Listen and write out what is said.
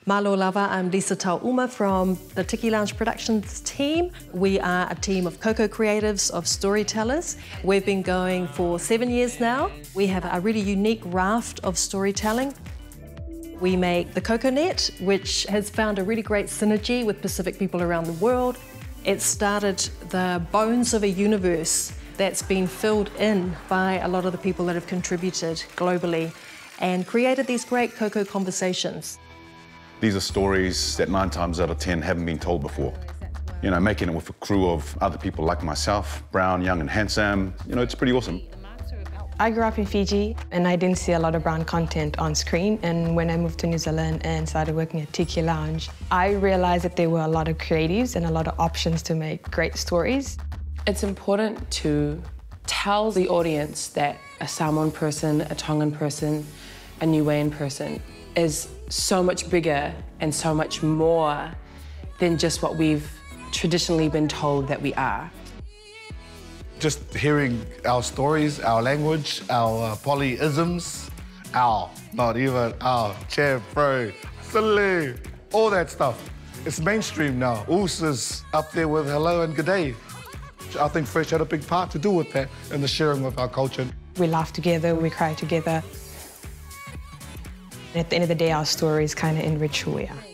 Malo lava, I'm Lisa Taouma from the TikiLounge Productions team. We are a team of co-creatives, of storytellers. We've been going for 7 years now. We have a really unique raft of storytelling. We make the Coconet, which has found a really great synergy with Pacific people around the world. It started the bones of a universe that's been filled in by a lot of the people that have contributed globally and created these great cocoa conversations. These are stories that 9 times out of 10 haven't been told before. You know, making it with a crew of other people like myself, brown, young and handsome, you know, it's pretty awesome. I grew up in Fiji and I didn't see a lot of brown content on screen, and when I moved to New Zealand and started working at TikiLounge, I realized that there were a lot of creatives and a lot of options to make great stories. It's important to tell the audience that a Samoan person, a Tongan person, a Niuean person is so much bigger and so much more than just what we've traditionally been told that we are. Just hearing our stories, our language, our polyisms, not even our, chair, bro, silly, all that stuff. It's mainstream now. Oos is up there with hello and good day. I think Fresh had a big part to do with that and the sharing of our culture. We laugh together, we cry together. At the end of the day, our stories kind of enrich who we are.